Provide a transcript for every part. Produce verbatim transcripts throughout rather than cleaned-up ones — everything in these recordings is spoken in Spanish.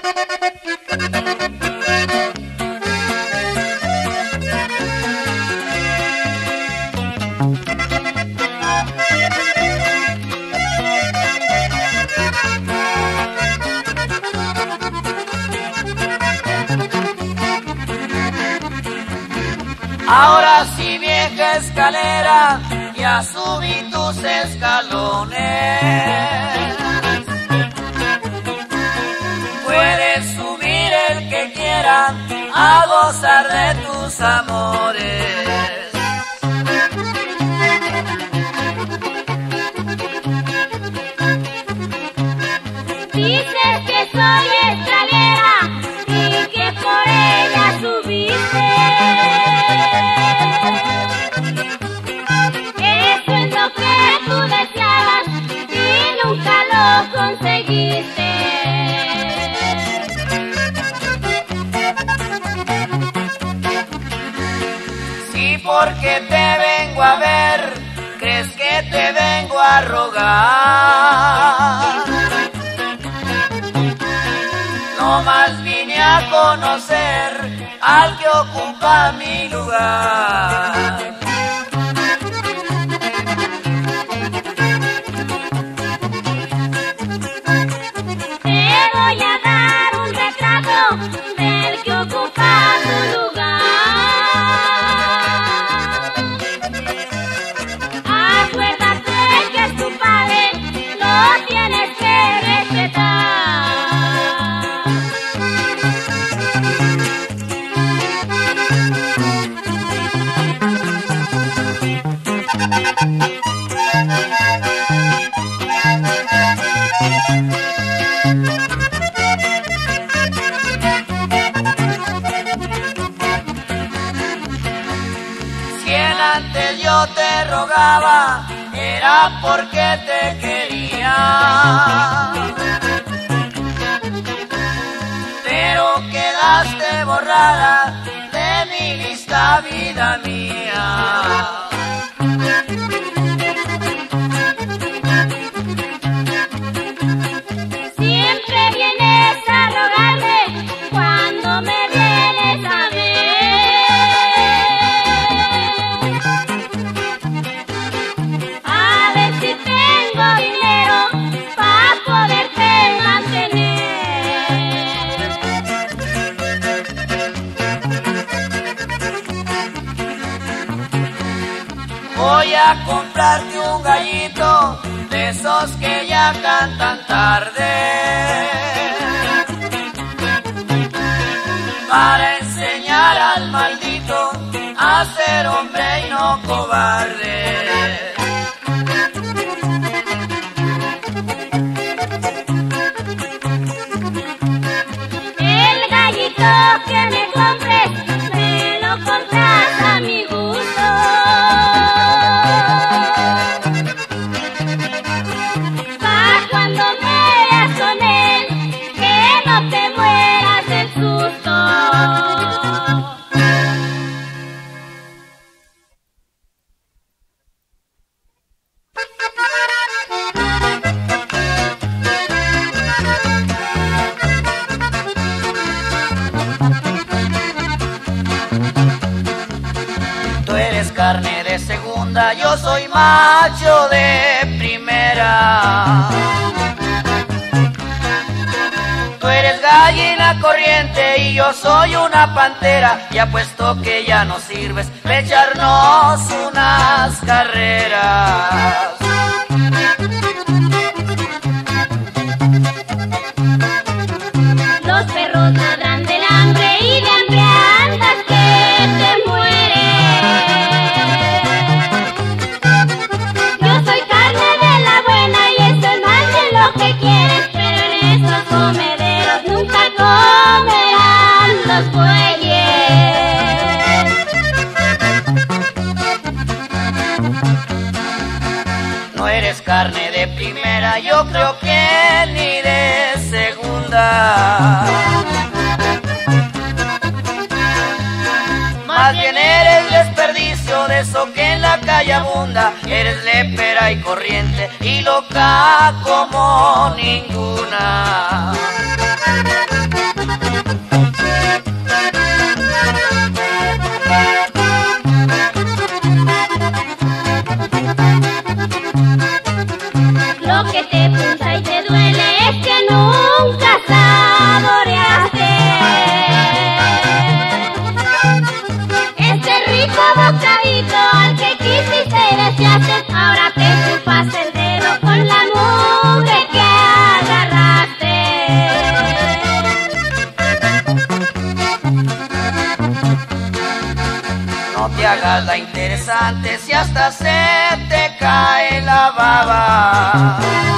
Ahora sí, vieja escalera, ya subí tus escalones. Puedes subir el que quiera a gozar de tus amores. Dices que soy escalera y que por ella subiste. Eso es lo que tú deseabas y nunca lo conseguiste. Sí, porque te vengo a ver, crees que te vengo a rogar. No más vine a conocer al que ocupa mi lugar. Te voy a dar un retrato del que ocupa tu lugar. Acuérdate que es tu padre, lo tienes que respetar. Si en antes yo te rogaba, era porque te quería. Pero quedaste borrada de mi lista, vida mía. Siempre vienes a rogarme cuando me vienes a ver. A ver si tengo dinero para poderte mantener. Voy a comprarte un gallito de esos que ya cantan tarde, para enseñar al maldito a ser hombre y no cobarde. El gallito que me compres, me lo compras a mi gusto. Pa' cuando me veas con él, que no te mueras del susto. Tú eres carne de segunda, yo soy macho de primera. Tú eres gallina corriente y yo soy una pantera, y apuesto que ya no sirves de echarnos unas carreras. Los perros ladran del hambre y de hambre andas que te mueres. Yo soy carne de la buena y estoy mal de lo que quieres, pero en estos comederos nunca comerán los bueyes. No eres carne de primera, yo creo que ni de segunda. Más bien eres desperdicio de eso que en la calle abunda. Eres lépera y corriente y loca como ninguna. hagas la interesante si hasta se te cae la baba.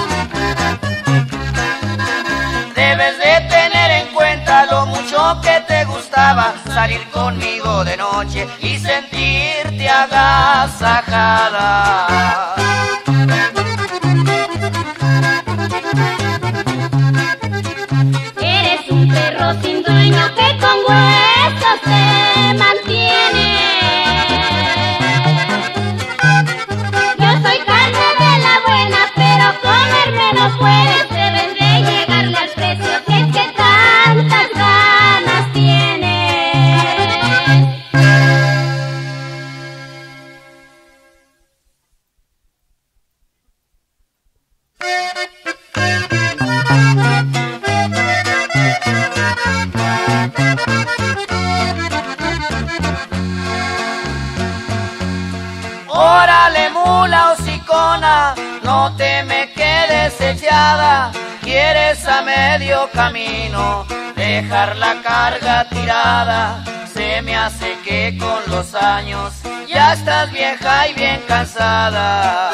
Debes de tener en cuenta lo mucho que te gustaba salir conmigo de noche y sentirte agasajada. Eres un perro sin dueño que con huesos se mantiene. Yo soy carne de la buena, pero comerme no puedes. Debes de llegarle al precio que es que tantas ganas tienes. Órale mula hocicona, no te me quedes echada. Quieres a medio camino dejar la carga tirada. Se me hace que con los años ya estás vieja y bien cansada.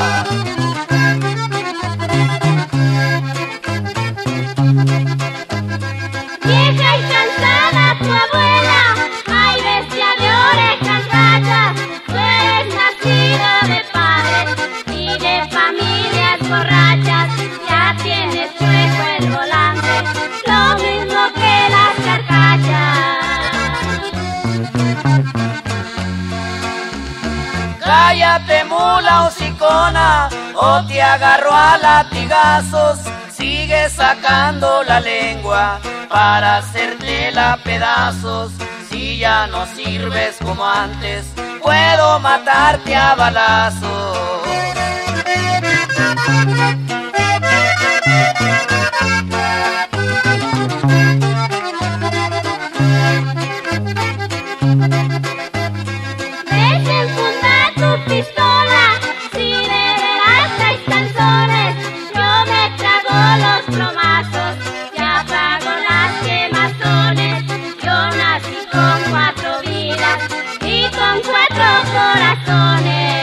Vieja y cansada tu abuela, ay bestia de orejas gachas. Tú eres nacido de padres y de familias borrachas. Ya tienes chueco el volante, lo mismo que las carcachas. Cállate mula hocicona, o te agarro a latigazos. Sigue sacando la lengua para hacértela pedazos. Si ya no sirves como antes, puedo matarte a balazos. Desenfunda tu pistola, si de veras traes calzones, yo me trago los plomazos, ya pago las quemazones. Yo nací con cuatro vidas y con cuatro corazones.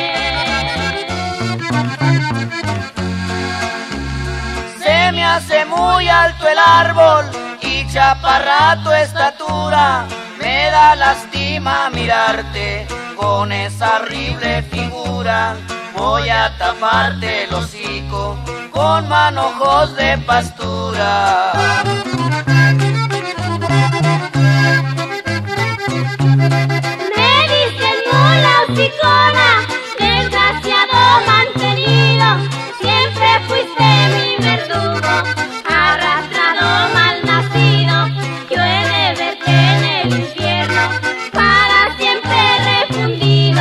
Se me hace muy alto el árbol y chaparra tu estatura. Me da lástima mirarte con esa horrible figura. Voy a taparte el hocico con manojos de pastura. Me dicen mula hocicona, desgraciado mantenido. Siempre fuiste mi verdugo, arrastrado mal nacido. Yo he de verte en el infierno, para siempre refundido.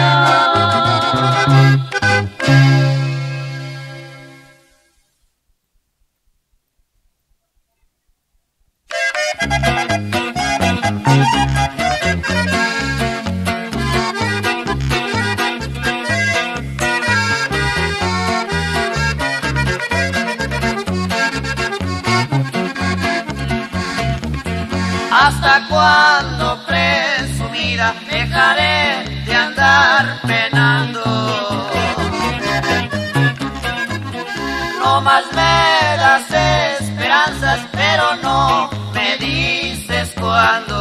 ¿Hasta cuándo, presumida, dejaré de andar penando? No más me das esperanzas, pero no me dices cuándo.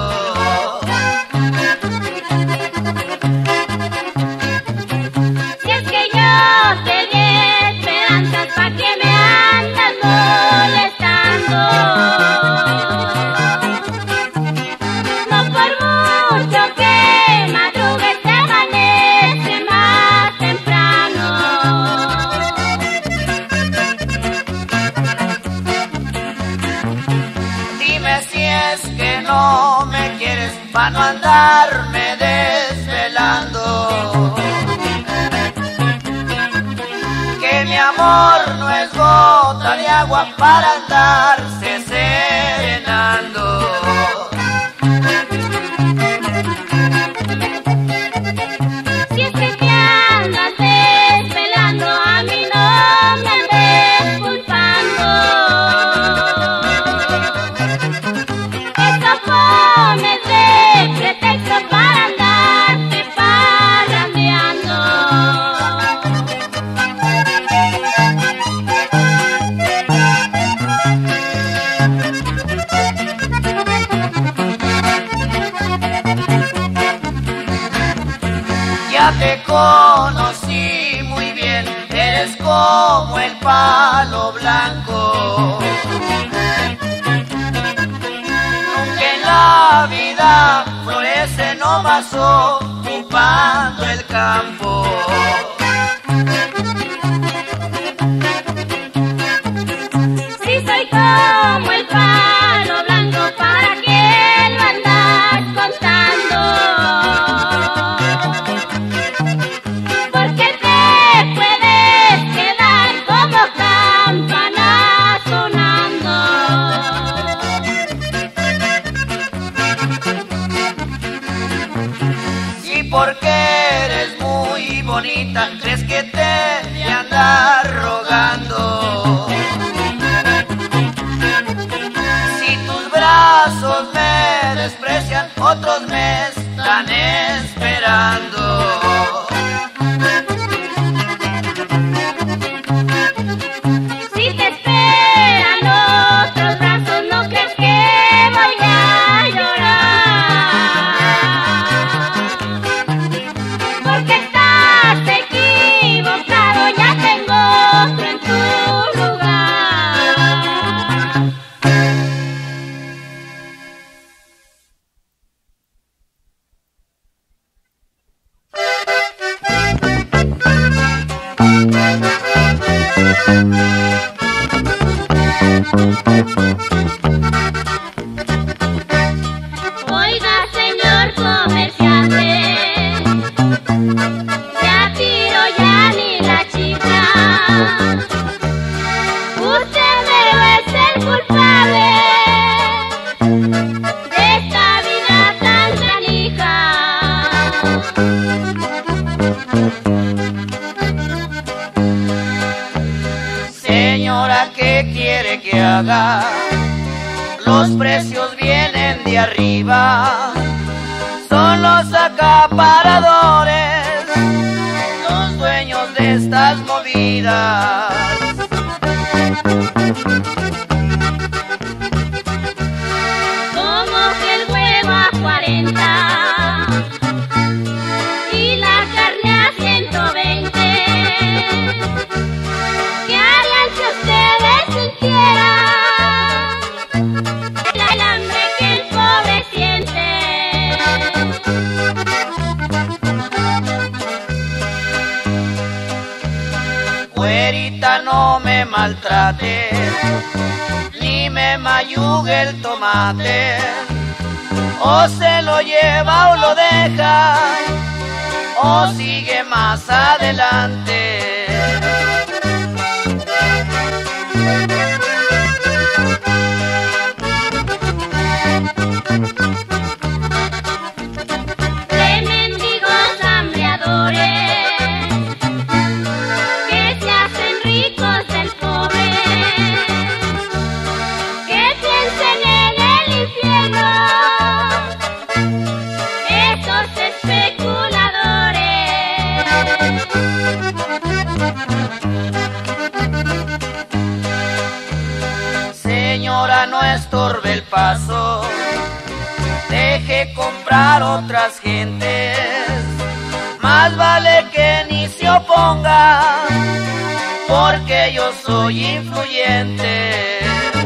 Si es que yo te di esperanzas, ¿pa' qué me andas molestando? No por mucho que madrugues, te amanece más temprano. Dime si es que no me quieres, pa' no andarme desvelando. Que mi amor no es gota de agua para andarse serenando. Si es que te andas desvelando, a mí no me andes culpando. Eso pones de pretexto para andarte parrandando. te conocí muy bien, eres como el palo blanco. Nunca en la vida florece nomás ocupando el campo. Si soy como el palo blanco, ¿para qué lo andas contando? Porque te puedes quedar como campana sonando. Y porque eres muy bonita, crees que te de andar rogando. Si tus brazos me desprecian, otros me están esperando. Si te esperan otros brazos, no crees que voy a llorar. Porque estás equivocado, ya tengo otro en tu lugar. Oiga, señor comerciante, ya tiro ya ni la chica. Usted mero es el culpable de esta vida tan canija. Señora, ¿qué quiere que haga? Los precios vienen de arriba, son los acaparadores, los dueños de estas movidas. Como que el huevo a cuarenta y la carne a ciento veinte. ¿Qué harían si ustedes sintieran el hambre que el pobre siente? Güerita, no me maltrates, ni me mayugue el tomate. O se lo lleva o lo deja, o sigue más adelante. De mendigos hambreadores que se hacen ricos del pobre, que piensen en el infierno esos especuladores. Señora, no estorbe el paso, deje comprar otras gentes. Más vale que ni se oponga, porque yo soy influyente.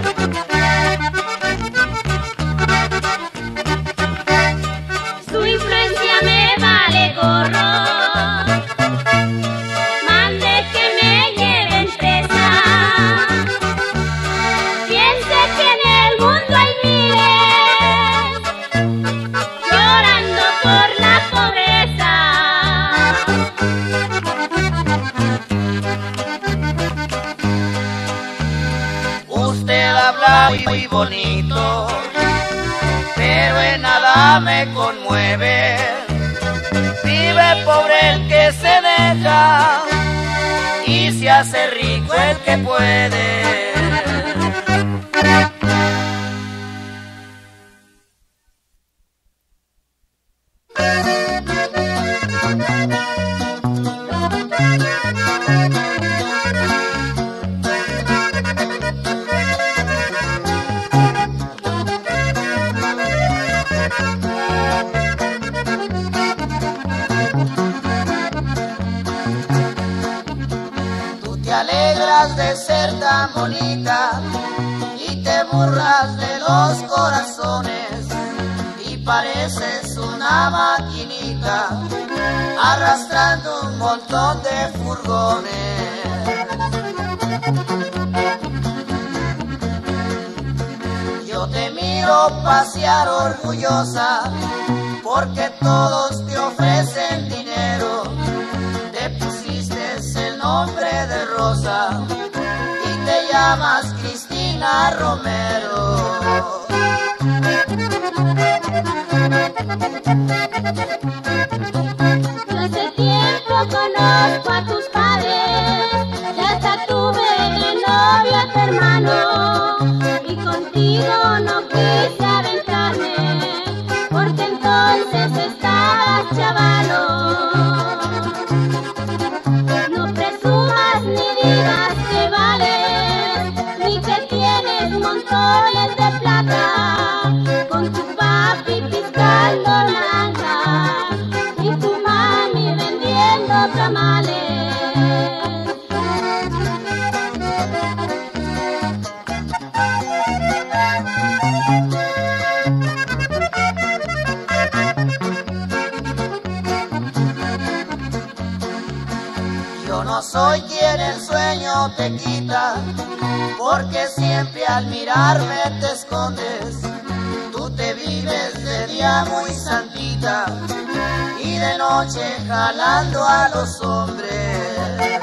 Su influencia me vale gorro, mande que me lleven presa. Piense que en el mundo hay miles llorando por la pobreza. Usted habla muy bonito, pero en nada me conmueve. Vive pobre el que se deja y se hace rico el que puede. jactas de ser tan bonita y te burlas de los corazones y pareces una maquinita arrastrando un montón de furgones. Yo te miro pasear orgullosa porque todos te ofrecen dinero. Te pusiste el nombre de Rosa y te llamas Cristina Romero. Yo hace tiempo conozco a tus padres, ya hasta tuve de novio a tu hermano, y contigo no quise aventarme, porque entonces estabas chavalo. No presumas ni digas que vales, ni que tienes montones de plata, con tu papi piscando naranjas y tu mami vendiendo tamales. Yo no soy quien el sueño te quita, porque siempre al mirarme te escondes. Tú te vives de día muy santita y de noche jalando a los hombres.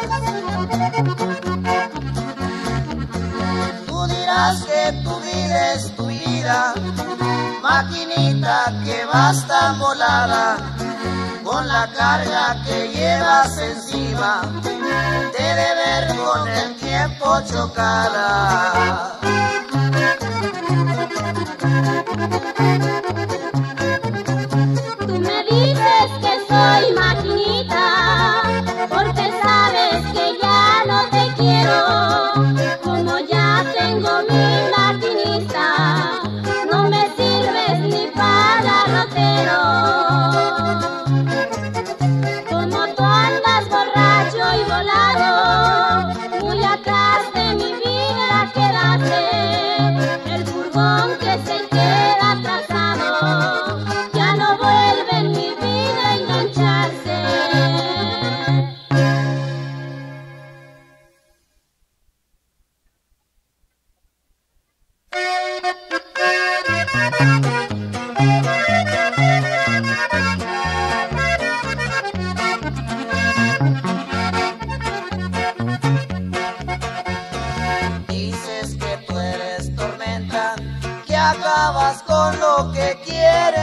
Tú dirás que tu vida es tu vida, maquinita que vas tan volada, con la carga que llevas encima, te de ver con el tiempo chocada. Tú me dices que soy maquinita, porque sabes que ya no te quiero. Como ya tengo mi maquinista, no me sirves ni para rotero. Como tú andas borracho y volado, muy atrás de mi vida quedaste. El furgón que se queda atrasado ya no vuelve en mi vida a engancharse. Dices que tú eres tormenta, que acabas con lo que quieres.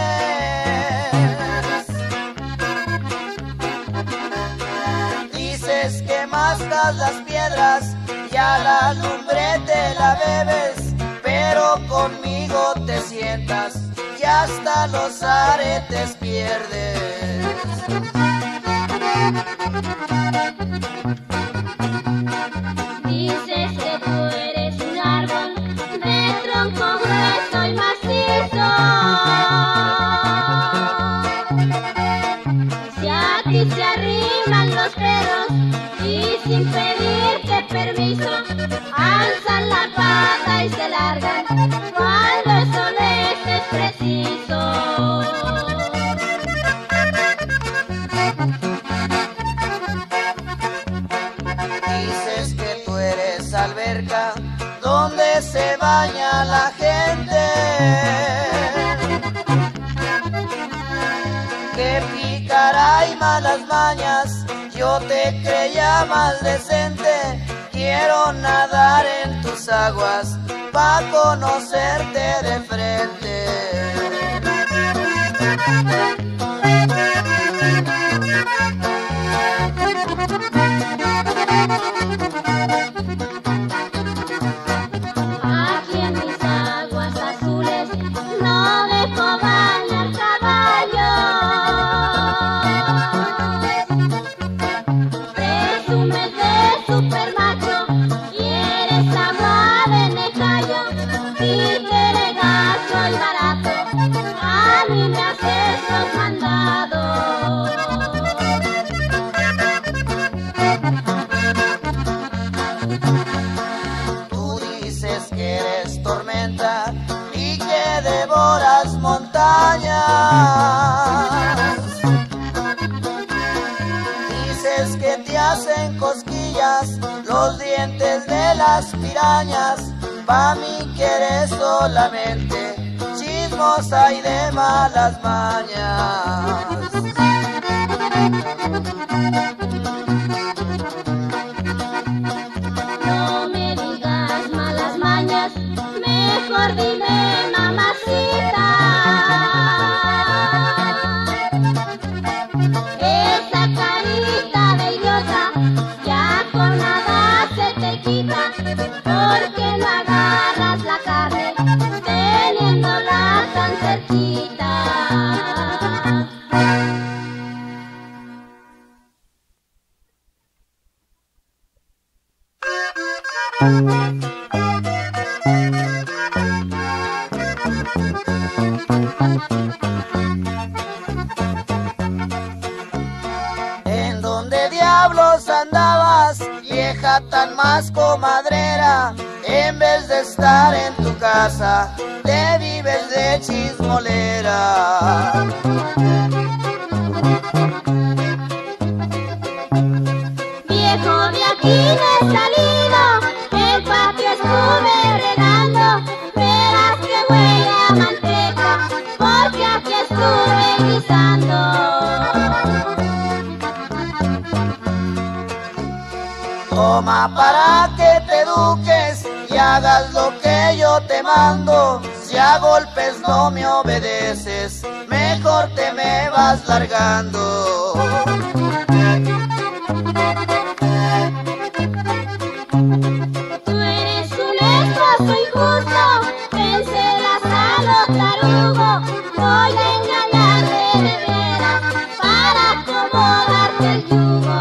Dices que mascas las piedras y a la lumbre te la bebes, pero conmigo te sientas y hasta los aretes pierdes. Dices que tú eres un árbol de tronco grueso y macizo. Si a ti se arriman los perros y sin pedirte permiso alzan la pata y se largan cuando eso les es preciso. Dices que tú eres alberca donde se baña la gente, que pícara y malas mañas, yo te creía más decente. Quiero nadar en tus aguas pa' conocerte de frente. Aquí en mis aguas azules no dejo bañar caballos. Presumes de super macho y eres agua de necayo, títere gacho ñañas, pa' mí que eres solamente chismosa y de malas mañas. No me digas malas mañas, mejor dime mamacita. Esa carita de idiota ya con nada se te quita, porque no agarras la carne teniéndola tan cerquita. ¿En dónde diablos andabas, vieja tan más comadrera? En vez de estar en tu casa, te vives de chismolera. Viejo, de aquí no he salido, el patio estuve regando, verás que huele a manteca, porque aquí estuve guisando. Toma para que te eduques y hagas lo que yo te mando. Si a golpes no me obedeces, mejor te me vas largando. Tú eres un esposo injusto, vencerás a los tarugos. Voy a engañarte de veras para acomodarte el yugo.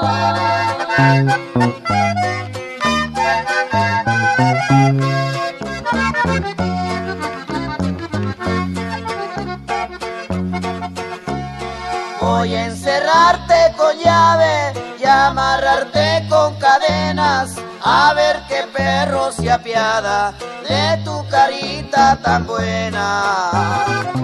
Voy a encerrarte con llave y amarrarte con cadenas, a ver qué perro se apiada de tu carita tan buena.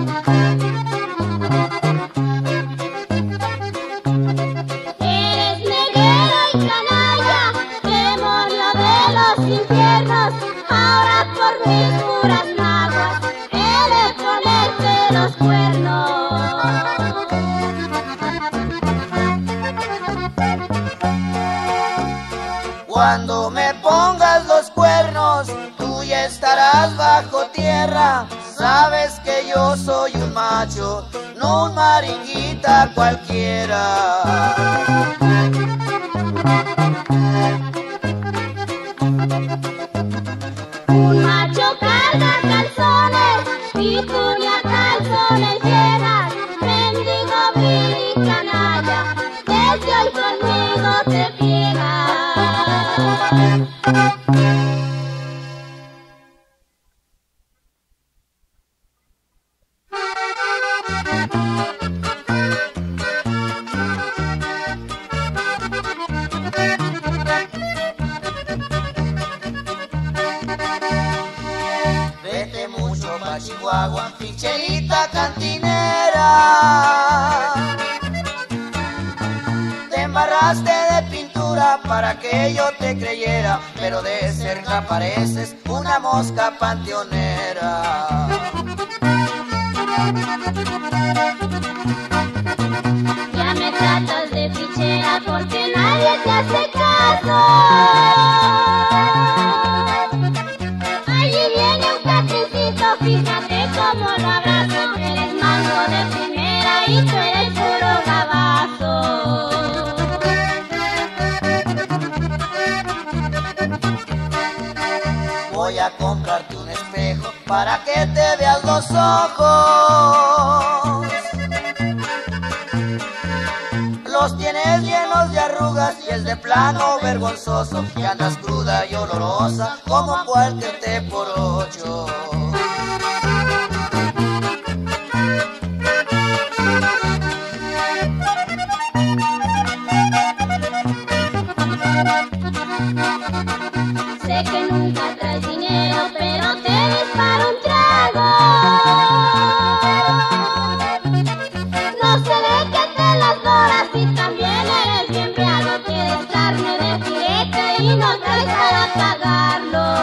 Eres neguero y canalla, demonio de los infiernos, ahora por mis puras naguas he de ponerte los cuernos. Cuando me pongas los cuernos, tú ya estarás bajo tierra. Sabes que yo soy un macho, no un mariquita cualquiera. Un macho carga calzones y tú ni a calzones llegas, mendigo vil y canalla, desde hoy conmigo te pliegas. Vete mucho pa' Chihuahua, ficherita cantinera. Te embarraste de pintura para que yo te creyera, pero de cerca pareces una mosca panteonera. Ya me tratas de fichera porque nadie te hace caso. Allí viene un catincito, fíjate cómo lo abrazo. Eres mango de primera y tú eres puro gabazo. Voy a comprarte un espejo para que te veas los ojos. Los tienes llenos de arrugas y es de plano vergonzoso, y andas cruda y olorosa como cualquier té por ocho. Sé que nunca traes dinero, pero te disparo un trago. No se ve que te las doras y también eres bien briago. Quieres carne de filete y no traes para pagarlo.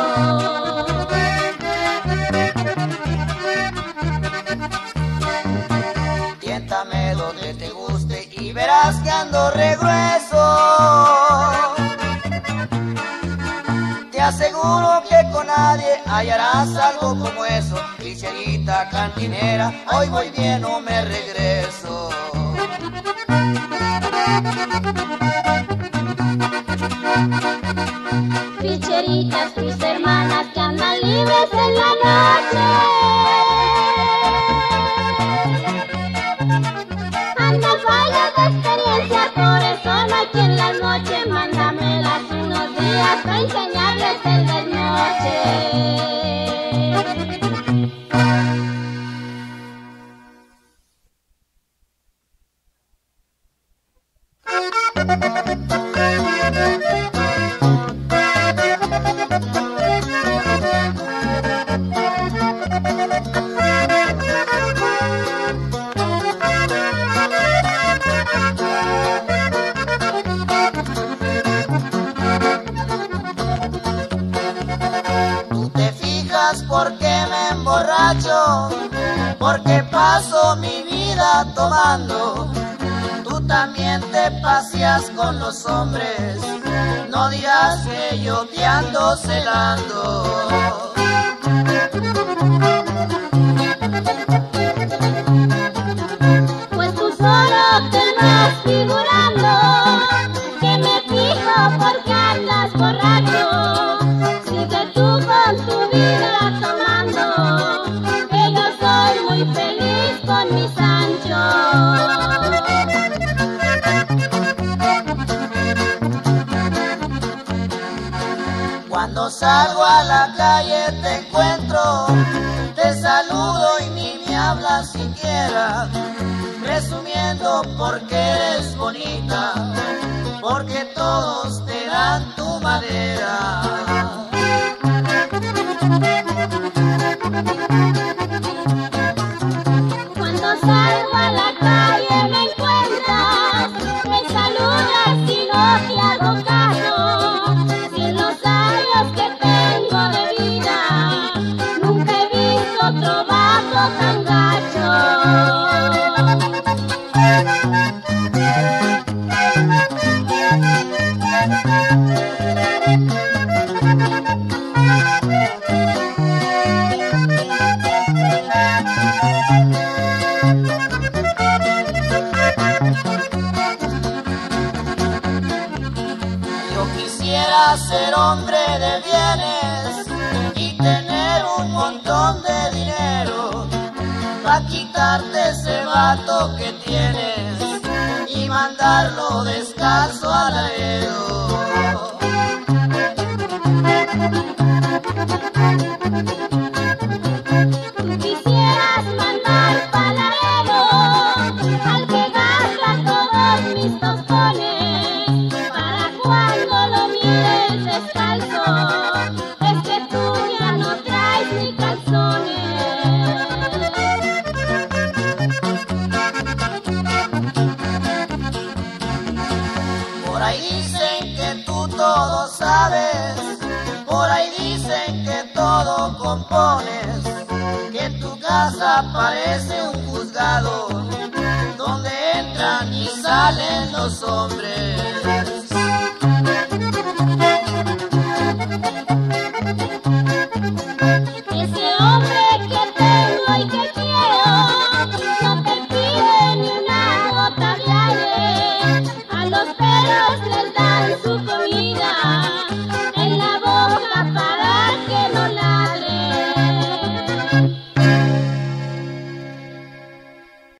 hallarás algo como eso. Ficherita cantinera, hoy voy bien o me regreso. Ficheritas, mis hermanas que andan libres en la noche. Andan fallas de experiencia, por eso no hay quien las noche. Mándamelas unos días para enseñarles el desnoche. ¿Por qué me emborracho? Porque paso mi vida tomando. Tú también te paseas con los hombres, no dirás que yo te ando celando. Pues tú solo te vas figurando que me fijo porque andas borracho. Sigue tú con tu vida tomando, que yo soy muy feliz con mi Sancho. Cuando salgo a la calle te encuentro, te saludo y ni me hablas siquiera, presumiendo porque eres bonita, porque todos te dan tu madera. Cuando salgo a la calle me encuentras, me saludas y no te hago caso. Si en los años que tengo de vida nunca he visto otro vato tan gacho. Ser hombre de bienes y tener un montón de dinero para quitarte ese vato que tienes y mandarlo descalzo al laredo. Tú quisieras mandar pa'l Laredo al que gasta todos mis tostones, para cuando lo mires descalzo, es que tú ya no traes ni calzones. Por ahí dicen que tú todo sabes, por ahí dicen que todo compones, que tu casa parece un juzgado donde entran y salen los hombres.